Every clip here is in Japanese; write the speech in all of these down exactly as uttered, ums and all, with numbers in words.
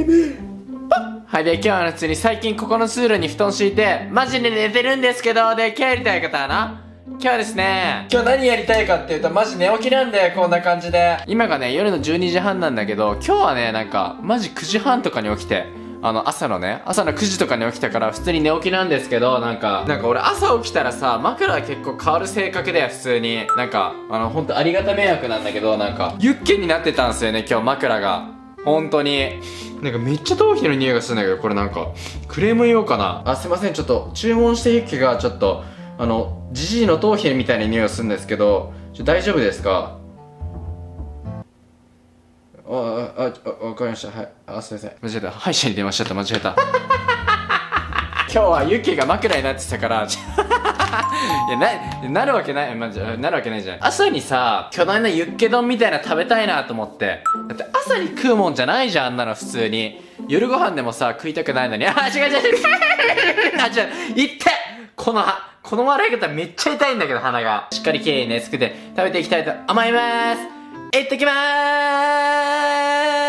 はい、で、今日は普通に最近ここのツールに布団敷いて、マジで寝てるんですけど、で、今日やりたい方はな、今日はですね、今日何やりたいかっていうと、マジ寝起きなんで、こんな感じで。今がね、夜のじゅうにじはんなんだけど、今日はね、なんか、マジくじはんとかに起きて、あの、朝のね、朝のくじとかに起きたから、普通に寝起きなんですけど、なんか、なんか俺朝起きたらさ、枕が結構変わる性格で、普通に。なんか、あの、ほんとありがた迷惑なんだけど、なんか、ユッケになってたんですよね、今日枕が。本当に。なんかめっちゃ頭皮の匂いがするんだけど、これなんか、クレーム言おうかな。あ、すいません、ちょっと、注文したユッケがちょっと、あの、ジジイの頭皮みたいな匂いがするんですけど、ちょ大丈夫ですか？あ、あ、あ、わかりました。はい。あ、すいません。間違えた。歯医者に電話しちゃった。間違えた。今日はユッケが枕になってたから、いや、な、なるわけない、まじ、なるわけないじゃん。朝にさ、巨大なユッケ丼みたいな食べたいなと思って。だって朝に食うもんじゃないじゃん、あんなの普通に。夜ご飯でもさ、食いたくないのに。あ、違う違う違う。あ、違う。いってこの歯、この笑い方めっちゃ痛いんだけど、鼻が。しっかりきれいにね、作って食べていきたいと思いまーす。いってきまーす。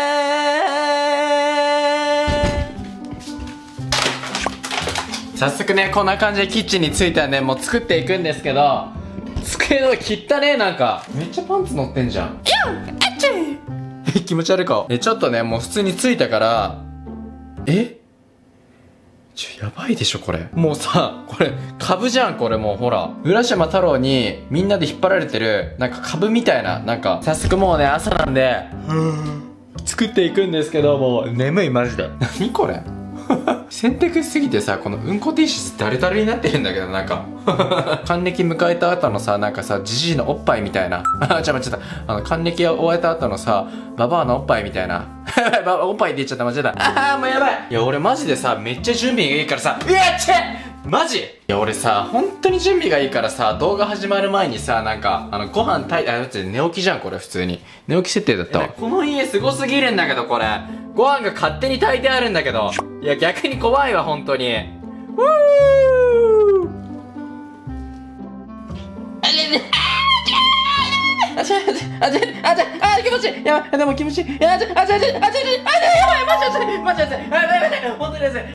早速ね、こんな感じでキッチンに着いたんで、もう作っていくんですけど、机の切ったね、なんか。めっちゃパンツ乗ってんじゃん。え、気持ち悪い顔。え、ちょっとね、もう普通に着いたから、えちょ、やばいでしょ、これ。もうさ、これ、株じゃん、これもう、ほら。浦島太郎に、みんなで引っ張られてる、なんか株みたいな、なんか、早速もうね、朝なんで、作っていくんですけど、もう、眠い、マジで。何これ洗濯しすぎてさ、このうんこティッシュダルダルになってるんだけど、なんか還暦迎えた後のさ、なんかさ、ジジイのおっぱいみたいなあ、ちょ、間違えた。あの、還暦を終えた後のさ、ババアのおっぱいみたいなおっぱいって言っちゃった、間違えた。あー、もうやばい。いや、俺マジでさ、めっちゃ準備がいいからさ、うわっちゃマジいや、俺さ、本当に準備がいいからさ、動画始まる前にさ、なんか、あの、ご飯炊い、あ、だって寝起きじゃん、これ、普通に。寝起き設定だったわ。この家すごすぎるんだけど、これ。ご飯が勝手に炊いてあるんだけど。いや、逆に怖いわ、本当に。ウーあ、ちゃあ、ちゃあ、ちゃあ、ちゃあ、気持ちいい。やばい、でも気持ちいい。やばい、あ、ちゃあ、ちゃあ、ちゃあ、ちゃあ、やばい、マジ熱い、マジ熱い。あ、やばい、やばい、本当に熱い。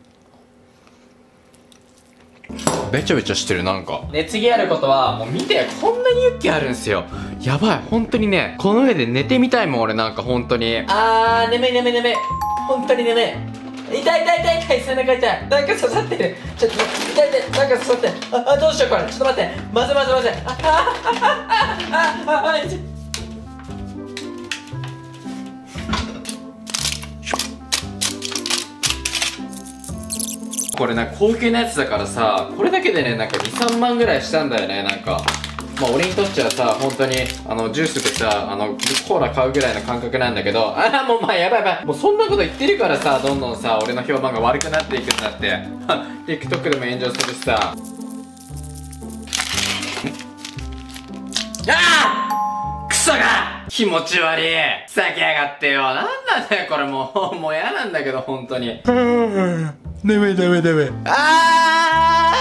べちょべちょしてる、なんか。で、次やることは、もう見て、こんなにユッケあるんすよ。やばい、本当にね、この上で寝てみたいもん、俺なんか本当に。あー、眠い眠い眠い。本当に眠い。痛い痛い痛い痛い、背中痛い。なんか刺さってる。ちょっと、痛い痛い、なんか刺さってる。あ、あ、どうしようこれ。ちょっと待って。まずいまずいまずい。あ、あ、あ、あ、あ、あ、あ、痛い。これなんか高級なやつだからさ、これだけでね、なんかに、さんまんぐらいしたんだよね、なんか。まあ俺にとっちゃさ、本当に、あの、ジュースでさ、あの、コーラ買うぐらいの感覚なんだけど、ああ、もうまあやばいやばい。もうそんなこと言ってるからさ、どんどんさ、俺の評判が悪くなっていくんだって。TikTok でも炎上するしさ。ああクソが気持ち悪いふざけやがってよ。なんなんだよ、これもう。もう嫌なんだけど、本当に。眠い眠い眠い。あ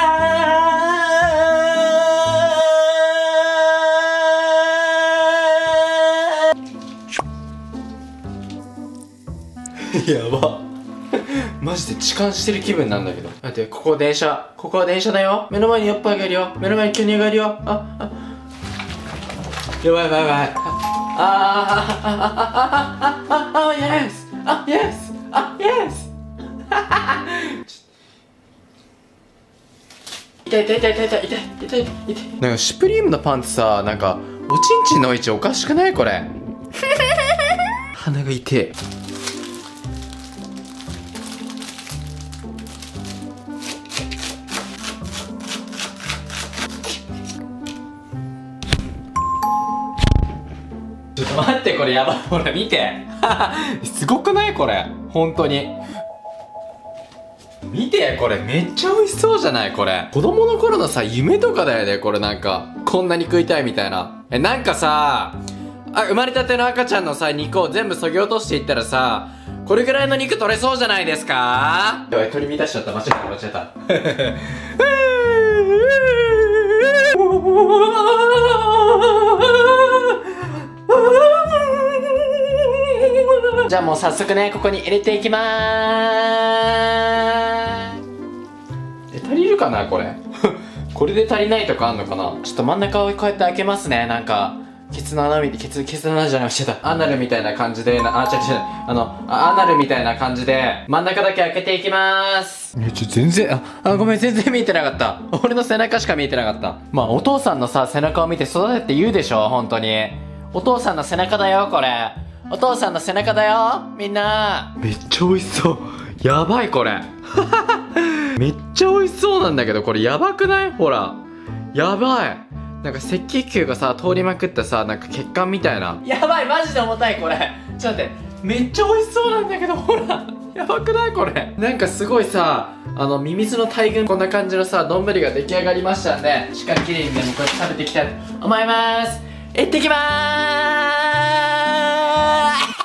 ーやば。マジで痴漢してる気分なんだけど。だってここ電車、ここは電車だよ。目の前におっぱいがいるよ。目の前に巨乳がいるよ。あ、あ、やばいやばいやばい。ああああああああイエスあイエスあイエス痛い痛い痛い痛い痛い痛い痛い痛い。なんかシュプリームのパンツさ、なんかおちんちんの位置おかしくないこれ。鼻が痛い。ちょっと待って、これやばい。ほら見てすごくないこれ、本当に。見て、これめっちゃ美味しそうじゃないこれ。子供の頃のさ、夢とかだよね、これなんか。こんなに食いたいみたいな。え、なんかさ、あ、生まれたての赤ちゃんのさ、肉を全部削ぎ落としていったらさ、これぐらいの肉取れそうじゃないですか？やばい、取り乱しちゃった。間違えた、間違えた。じじゃあもう早速ね、ここに入れていきまーす。え、足りるかなこれ。これで足りないとかあんのかな。ちょっと真ん中をこうやって開けますね。なんかケツの穴みたい、ケツ、ケツの穴じゃない、してた。アナルみたいな感じで、な、あ、違う違う、あの、あアナルみたいな感じで、真ん中だけ開けていきまーす。え、ちょ、全然、あ、あ、ごめん、全然見えてなかった。俺の背中しか見えてなかった。まあ、お父さんのさ、背中を見て育てって言うでしょ、本当に。お父さんの背中だよ、これ。お父さんの背中だよ、みんな。めっちゃ美味しそう。やばい、これ。めっちゃ美味しそうなんだけど、これやばくない？ほら。やばい。なんか赤血球がさ、通りまくったさ、なんか血管みたいな。やばい、マジで重たい、これ。ちょっと待って。めっちゃ美味しそうなんだけど、ほら。やばくないこれ。なんかすごいさ、あの、ミミズの大群、こんな感じのさ、丼が出来上がりましたんで、しっかりきれいにね、もうこうやって食べていきたいと思います。いってきまーす。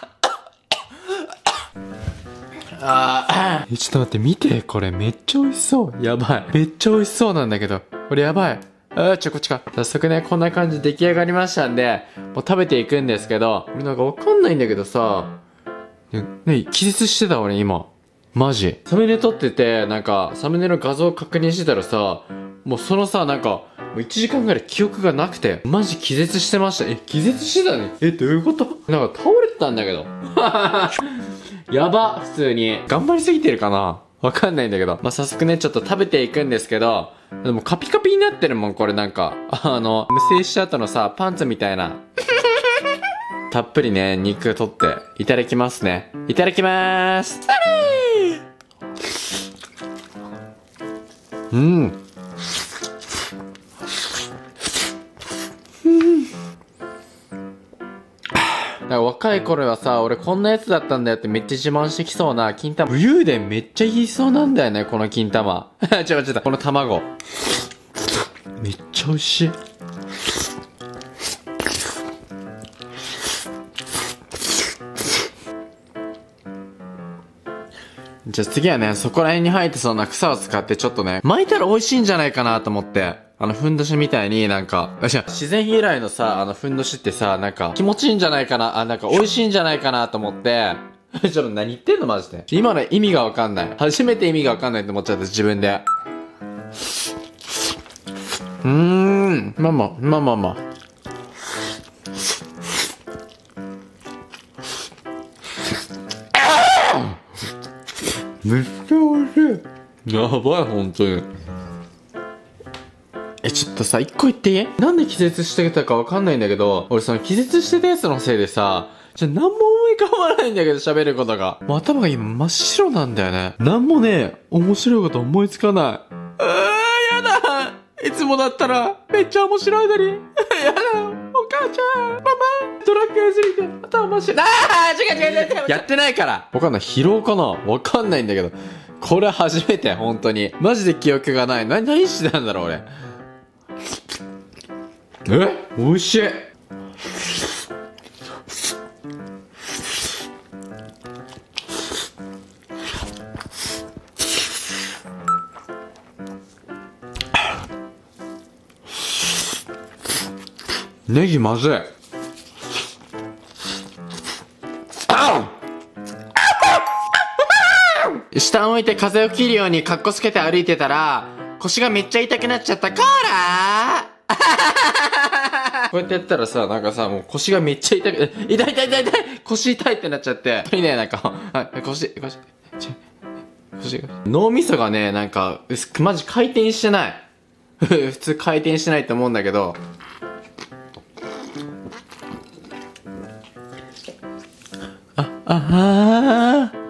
あー、ちょっと待って、見て、これめっちゃ美味しそう。やばい。めっちゃ美味しそうなんだけど、これやばい。あー、ちょ、こっちか。早速ね、こんな感じで出来上がりましたんで、もう食べていくんですけど、俺なんかわかんないんだけどさ、ね、ね、気絶してた俺今。マジ。サムネ撮ってて、なんか、サムネの画像確認してたらさ、もうそのさ、なんか、もういちじかんぐらい記憶がなくて、マジ気絶してました。え、気絶してたね。え、どういうこと？なんか倒れてたんだけど。やば、普通に。頑張りすぎてるかな？わかんないんだけど。まあ、早速ね、ちょっと食べていくんですけど、でもカピカピになってるもん、これなんか。あの、無精した後のさ、パンツみたいな。たっぷりね、肉取って、いただきますね。いただきまーす。うん。若い頃はさ、俺こんなやつだったんだよってめっちゃ自慢してきそうな金玉。武勇伝めっちゃ言いそうなんだよね、この金玉。ちょ、ちょっと、この卵。めっちゃ美味しい。じゃあ次はね、そこら辺に生えてそうな草を使ってちょっとね、巻いたら美味しいんじゃないかなと思って。あの、ふんどしみたいになんか、自然由来のさ、あの、ふんどしってさ、なんか、気持ちいいんじゃないかな、あ、なんか、美味しいんじゃないかなと思って、ちょっと何言ってんのマジで。今の意味がわかんない。初めて意味がわかんないと思っちゃった、自分で。うーん、まあまあ、まあまあまあ。めっちゃ美味しい。やばい、本当に。え、ちょっとさ、一個言っていい？なんで気絶してたかわかんないんだけど、俺その気絶してたやつのせいでさ、ちょ、なんも思い浮かばないんだけど、喋ることが。もう頭が今真っ白なんだよね。なんもね、面白いこと思いつかない。あー、やだ。いつもだったら、めっちゃ面白いのに。やだ。お母ちゃん、ママ、ドラッグやりすぎて、頭真っ白い。あー、違う違う違う違う。やってないから。わかんない。疲労かな？わかんないんだけど。これ初めて、本当に。マジで記憶がない。な、何してたんだろう、俺。え？美味しい。ネギまずい。下を向いて風を切るようにカッコつけて歩いてたら、腰がめっちゃ痛くなっちゃった。コーラーこうやってやったらさ、なんかさ、もう腰がめっちゃ痛く、痛い痛い痛い痛い腰痛いってなっちゃって。いいね、なんか、はい、腰、腰、腰が。脳みそがね、なんか、マジ回転してない。普通回転してないと思うんだけど。あ、ああ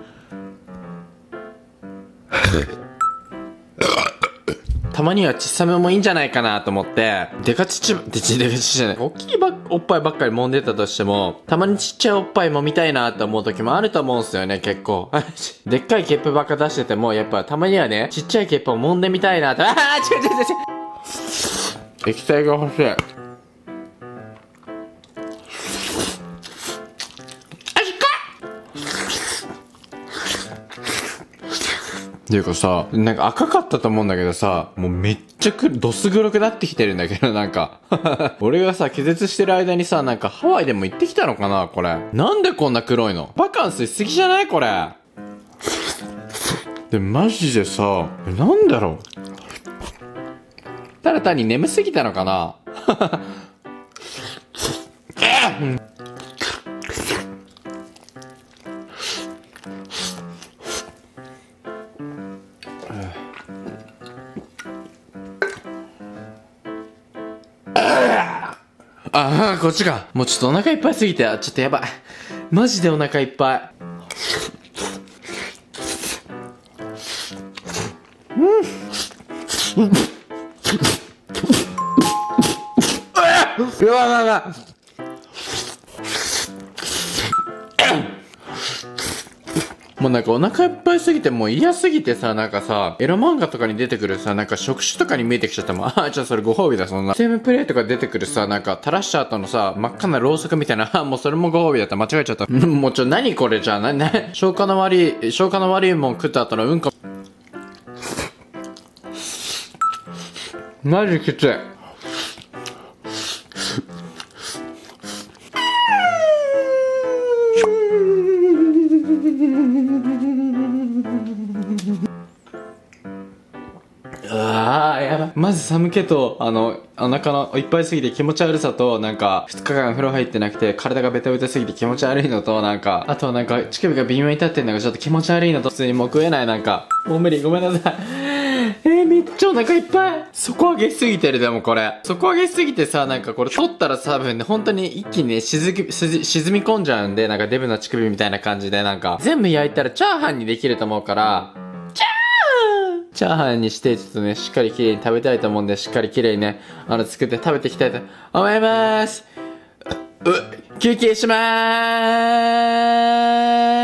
たまにはちっさめもいいんじゃないかなと思って、デカちち、でち、デカちちじゃない。大きいばおっぱいばっかり揉んでたとしても、たまにちっちゃいおっぱい揉みたいなって思う時もあると思うんすよね、結構。でっかいケップばっか出してても、やっぱたまにはね、ちっちゃいケップを揉んでみたいなって、ああ違う違う違う違う液体が欲しい。っていうかさ、なんか赤かったと思うんだけどさ、もうめっちゃくどす黒くなってきてるんだけど、なんか。俺がさ、気絶してる間にさ、なんかハワイでも行ってきたのかなこれ。なんでこんな黒いの？バカンスしすぎじゃないこれ。で、マジでさ、なんだろう。ただ単に眠すぎたのかなああ、こっちか。もうちょっとお腹いっぱいすぎて、ちょっとやばい。マジでお腹いっぱい。うん。うわうわうわ。もうなんかお腹いっぱいすぎてもう嫌すぎてさ、なんかさ、エロ漫画とかに出てくるさ、なんか触手とかに見えてきちゃったもん。ああ、じゃあそれご褒美だ、そんな。セーブプレイとか出てくるさ、なんか垂らした後のさ、真っ赤なろうそくみたいな、あもうそれもご褒美だった。間違えちゃった。もうちょ、何これじゃあ、な、な、消化の悪い、消化の悪いもん食った後のうんこ。マジきつい。ああ、やばい。まず寒気と、あの、お腹のいっぱいすぎて気持ち悪さと、なんか、ふつかかん風呂入ってなくて、体がベタベタすぎて気持ち悪いのと、なんか、あとなんか、乳首が微妙に立ってんのがちょっと気持ち悪いのと、普通にもう食えない、なんか、もう無理、ごめんなさい。えー、めっちゃお腹いっぱい。底上げしすぎてる、でもこれ。底上げしすぎてさ、なんかこれ取ったらさ、多分ね、本当に一気にね、沈み、沈み込んじゃうんで、なんかデブの乳首みたいな感じで、なんか、全部焼いたらチャーハンにできると思うから、チャーハンにして、ちょっとね、しっかり綺麗に食べたいと思うんで、しっかり綺麗にね、あの、作って食べていきたいと思います。う、休憩しまーす。